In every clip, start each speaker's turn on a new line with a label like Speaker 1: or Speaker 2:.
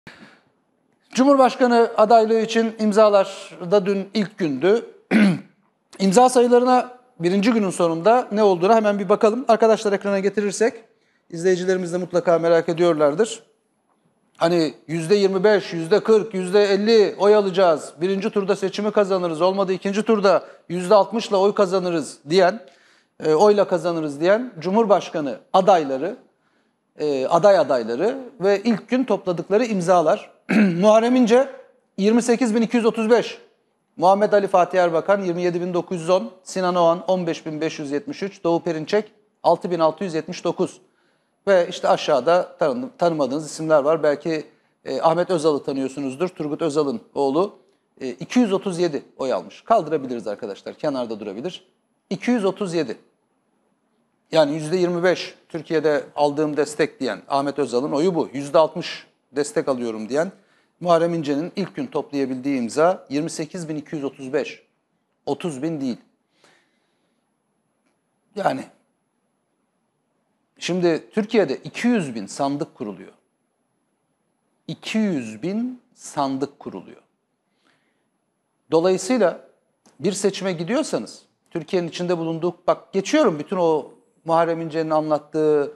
Speaker 1: Cumhurbaşkanı adaylığı için imzalar da dün ilk gündü. İmza sayılarına birinci günün sonunda ne olduğuna hemen bir bakalım. Arkadaşlar ekrana getirirsek, izleyicilerimiz de mutlaka merak ediyorlardır. Hani %25, %40, %50 oy alacağız, birinci turda seçimi kazanırız, olmadı ikinci turda %60'la oy kazanırız diyen, oyla kazanırız diyen Cumhurbaşkanı adayları, aday adayları ve ilk gün topladıkları imzalar. Muharrem İnce 28.235, Muhammed Ali Fatih Erbakan 27.910, Sinan Oğan 15.573, Doğu Perinçek 6.679 ve işte aşağıda tanımadığınız isimler var. Belki Ahmet Özal'ı tanıyorsunuzdur. Turgut Özal'ın oğlu 237 oy almış. Kaldırabiliriz arkadaşlar, kenarda durabilir. 237. Yani %25 Türkiye'de aldığım destek diyen Ahmet Özal'ın oyu bu. %60 destek alıyorum diyen Muharrem İnce'nin ilk gün toplayabildiği imza 28.235. 30.000 değil. Yani şimdi Türkiye'de 200.000 sandık kuruluyor. 200.000 sandık kuruluyor. Dolayısıyla bir seçime gidiyorsanız, Türkiye'nin içinde bulunduğu, bak geçiyorum bütün o Muharrem İnce'nin anlattığı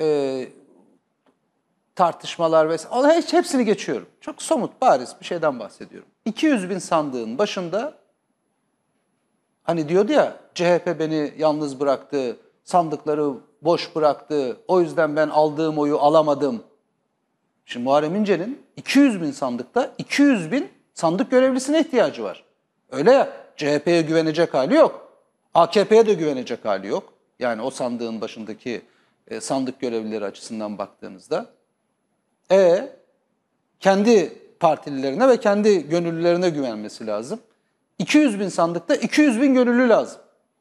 Speaker 1: tartışmalar vesaire, hepsini geçiyorum. Çok somut, bariz bir şeyden bahsediyorum. 200.000 sandığın başında, hani diyordu ya, CHP beni yalnız bıraktı, sandıkları boş bıraktı, o yüzden ben aldığım oyu alamadım. Şimdi Muharrem İnce'nin 200.000 sandıkta 200.000 sandık görevlisine ihtiyacı var. Öyle ya, CHP'ye güvenecek hali yok. AKP'ye de güvenecek hali yok. Yani o sandığın başındaki sandık görevlileri açısından baktığınızda. Kendi partililerine ve kendi gönüllülerine güvenmesi lazım. 200.000 sandıkta 200.000 gönüllü lazım.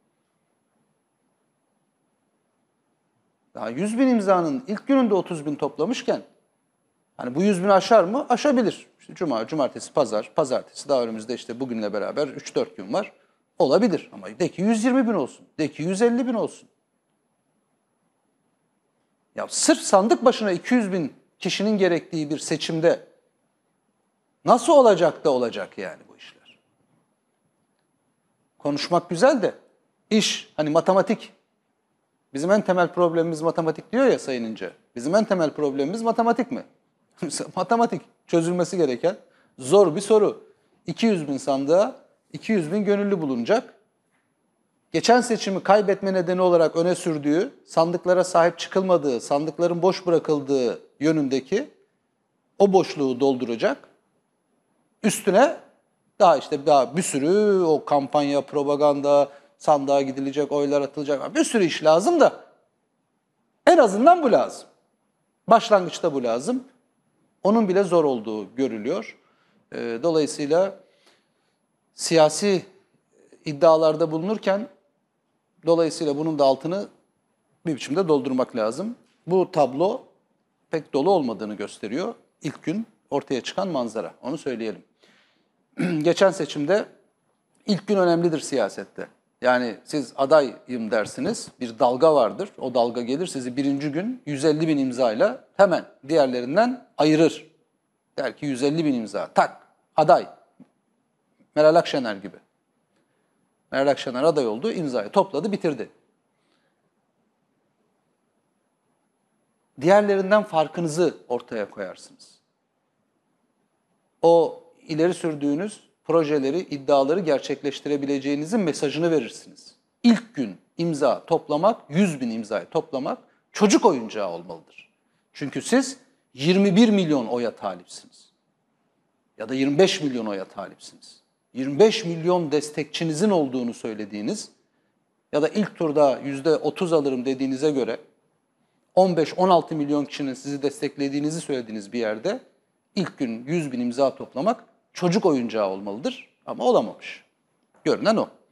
Speaker 1: Daha 100.000 imzanın ilk gününde 30.000 toplamışken, hani bu 100.000 aşar mı? Aşabilir. İşte Cuma, Cumartesi, Pazar, Pazartesi, daha önümüzde işte bugünle beraber 3-4 gün var. Olabilir ama de ki 120.000 olsun, de ki 150.000 olsun. Ya sırf sandık başına 200.000 kişinin gerektiği bir seçimde nasıl olacak da olacak yani bu işler? Konuşmak güzel de iş hani matematik. Bizim en temel problemimiz matematik diyor ya Sayın İnce. Bizim en temel problemimiz matematik mi? Matematik çözülmesi gereken zor bir soru. 200.000 sandığa 200.000 gönüllü bulunacak. Geçen seçimi kaybetme nedeni olarak öne sürdüğü, sandıklara sahip çıkılmadığı, sandıkların boş bırakıldığı yönündeki o boşluğu dolduracak. Üstüne daha bir sürü o kampanya, propaganda, sandığa gidilecek, oylar atılacak, bir sürü iş lazım da en azından bu lazım. Başlangıçta bu lazım. Onun bile zor olduğu görülüyor. Dolayısıyla siyasi iddialarda bulunurken dolayısıyla bunun da altını bir biçimde doldurmak lazım. Bu tablo pek dolu olmadığını gösteriyor. İlk gün ortaya çıkan manzara. Onu söyleyelim. Geçen seçimde ilk gün önemlidir siyasette. Yani siz adayım dersiniz, bir dalga vardır. O dalga gelir sizi birinci gün 150.000 imzayla hemen diğerlerinden ayırır. Der ki 150.000 imza, tak, aday. Meral Akşener gibi. Meral Akşener aday oldu, imzayı topladı, bitirdi. Diğerlerinden farkınızı ortaya koyarsınız. O ileri sürdüğünüz projeleri, iddiaları gerçekleştirebileceğinizin mesajını verirsiniz. İlk gün imza toplamak, 100.000 imzayı toplamak çocuk oyuncağı olmalıdır. Çünkü siz 21 milyon oya talipsiniz. Ya da 25 milyon oya talipsiniz. 25 milyon destekçinizin olduğunu söylediğiniz ya da ilk turda %30 alırım dediğinize göre 15-16 milyon kişinin sizi desteklediğinizi söylediğiniz bir yerde ilk gün 100.000 imza toplamak çocuk oyuncağı olmalıdır ama olamamış. Görünen o.